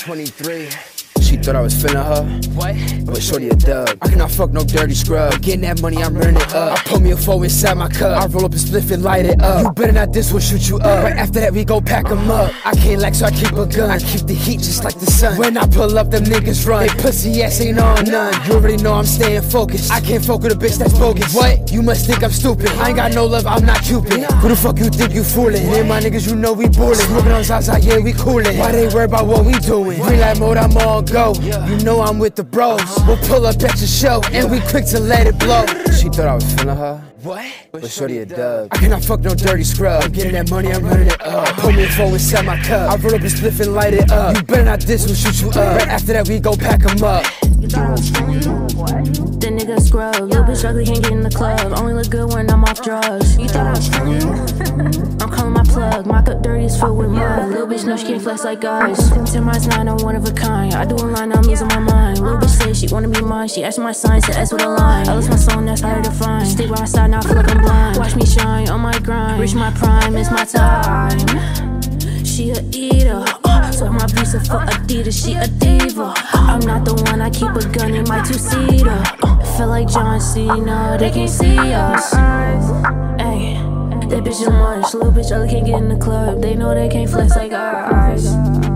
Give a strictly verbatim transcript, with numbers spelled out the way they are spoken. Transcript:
twenty-three. She thought I was feeling her. What? But shorty a dub. I cannot fuck no dirty scrub. I'm getting that money, I'm running it up. I pull me a four inside my cup. I roll up a spliff and light it up. You better not this will shoot you up. Right after that we go pack 'em up. I can't lack so I keep a gun. I keep the heat just like the sun. When I pull up them niggas run. They pussy ass ain't on none. You already know I'm staying focused. I can't fuck with a bitch that's bogus. What? You must think I'm stupid. I ain't got no love, I'm not Cupid. Who the fuck you think you fooling? Me and my niggas, you know we bullin'. Smoking on Zaza, yeah we coolin'. Why they worry about what we doing? Green light mode, I'm on go. You know I'm with the bros. We'll pull up at your show, and we quick to let it blow. She thought I was feeling her. What? But shorty a dub. I cannot fuck no dirty scrub. I'm getting that money, I'm running it up. Pull me a phone inside my cup. I roll up a spliff and light it up. You better not this, we'll shoot you up. Right after that we go pack 'em up. You thought I was feeling you? What? The nigga scrub. Little bitch ugly, can't get in the club. Only look good when I'm off drugs. You thought I was feeling you? I'm calling my plug. My cup dirty is filled with mud. Little bitch know she can't flex like us. Ten miles nine, I'm one of a kind. I do a line, I'm losing my mind. Little bitch say she wanna be mine. She asked my sign, said S with a line. I lost my song, that's harder to find. Stay by my side, now I feel like I'm blind. Watch me shine on my grind. Reach my prime, it's my time. She a eater, uh, so my visa for Adidas, she a diva. I'm not the one, I keep a gun in my two-seater. uh, Feel like John Cena, they can't see us. Ay, that bitch is much. Little bitch, other can't get in the club. They know they can't flex like us.